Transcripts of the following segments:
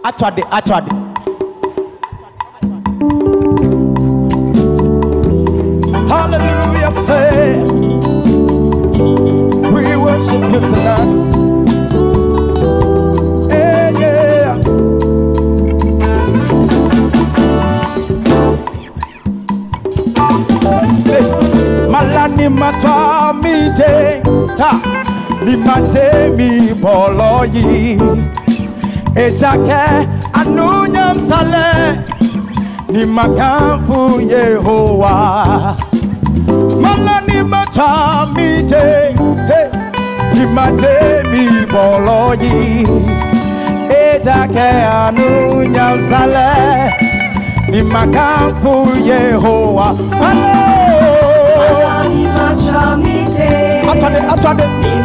Atwade. Hallelujah, say we worship you tonight. Yeah. Malani matwa mite ni mate mi boloyi ezake anunyam sale ni makamfu Yehowa. Malani matwa mite ni mate mi boloyi ezake anunyam sale ni makamfu Yehowa. Atwade.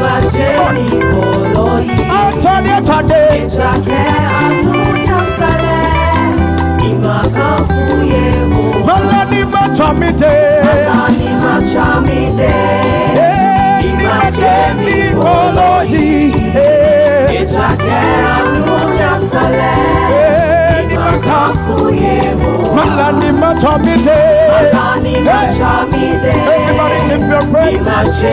Malani machamite. Everybody give your praise.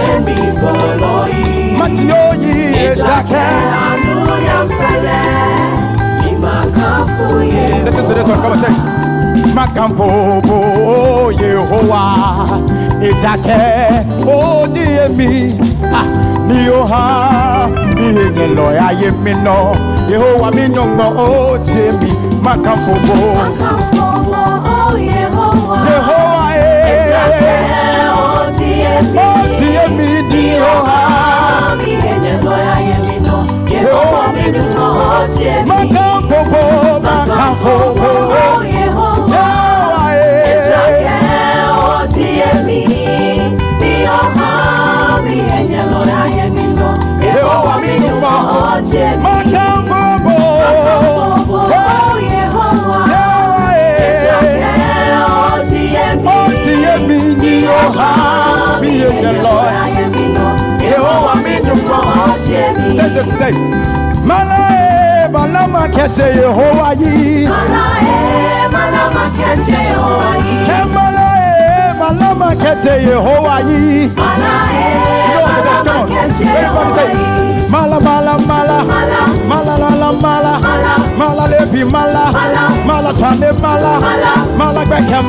Listen to this one, come on, say Makampo Yehowa Ezake Odiemi Nioha Niyeloya Yemino Yehowa Minyongo Odiemi Makampo Yehowa Odiemi Nioha Yehowa Minyongo Makampo Says this, say Malama kese Yehowa yi. Malama kese Yehowa yi. Malama kese Yehowa yi. Everybody say Mala lebi mala chane mala gbeke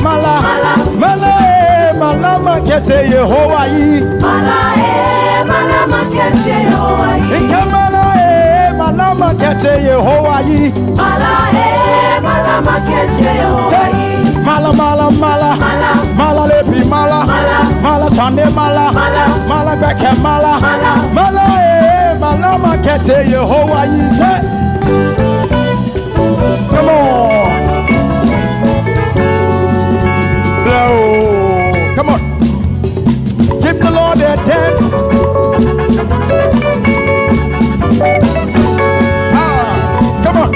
malama kese Yehowa yi. Malama kese Yehowa yi. Malama kete Yehowa yi. Malama kete Yehowa yi. Mala lebi mala chande mala gbeke malama kete Yehowa yi. Come on, blow. Come on, give the Lord a dance. Come on.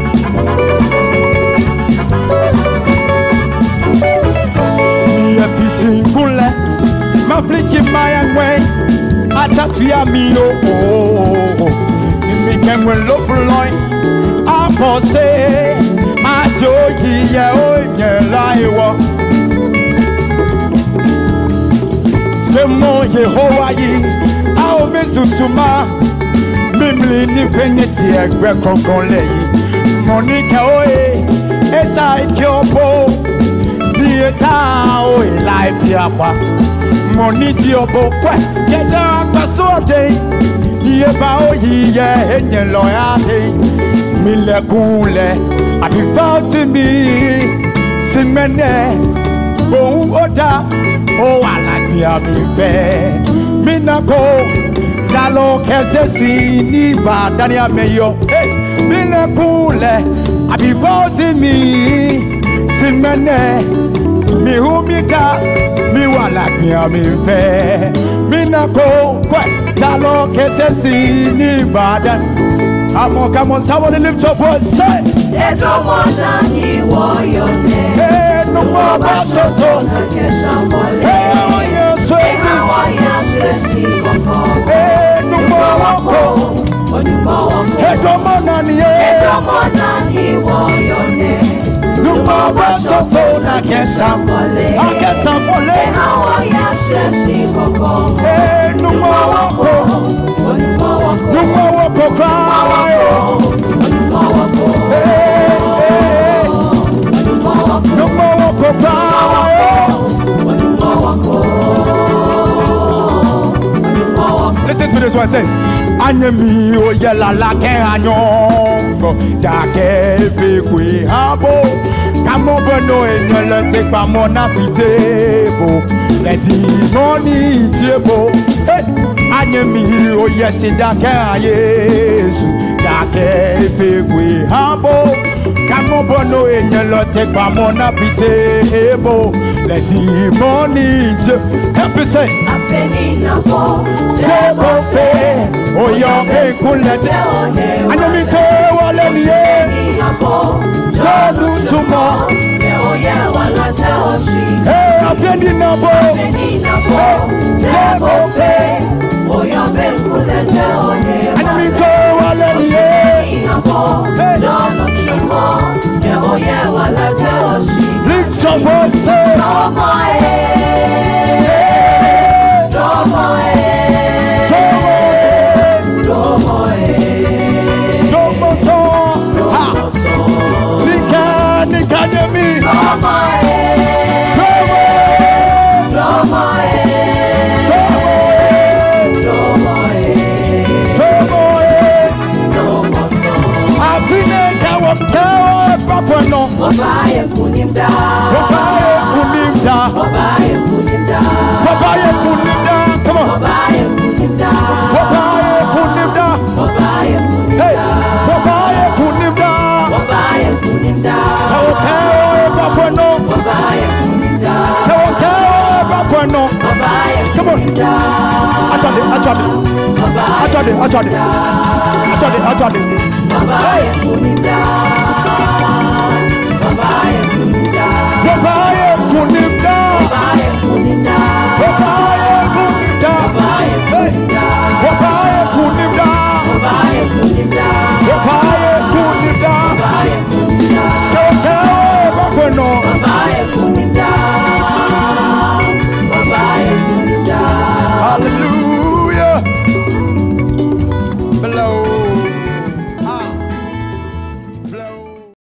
Mia fiti kule, mafliki mayangwe, atatuya miyo. Imikengwe lopuloi, apose, ajoji ye onye laiwo. Semo Yehowa yi, aome susuma. Mimli ni peneti egbe konkon leyi Monica oye Esa ikiobo Ni eta oye life yapa Moniji obo kwe Keda akwa sote Ni eba oyi ye enye loyate Mile kule Abifauti mi Simene Bohu oda O alagbi abibe Minako Jalo kese si ni badani ameyo. Hey, mine pule abivoti mi simene mi humika mi wala kia mi fe mina ko kwe. Jalo kese si ni badani. Come on, somebody lift your voice. Say. Edo mona ni woyote. Hey, no more basoto. Hey, oye swesi. Hey, no more wako. Edo mona ni akesafole hawa ya sheshi koko numawako cry numawako listen to this one, it says Anyemi o yela la ke anyongo jake pe kwe habo kamo bono enyele te pa mon apitebo let the money tiebo Anyemi o yesida ke Yesu jake pe kwe habo kamo bono enyele te pa mon apitebo let the money help me say Tebo fe oyo pe kunlete Anyemi te wale niye Tolu tumo Hey afendi nabo Tebo fe oyo pe kunlete Anyemi te wale niye Tolu tumo Lift your voice say Obaye kunimda come on Obaye kunimda hey Obaye kunimda come on Achade Obaye kunimda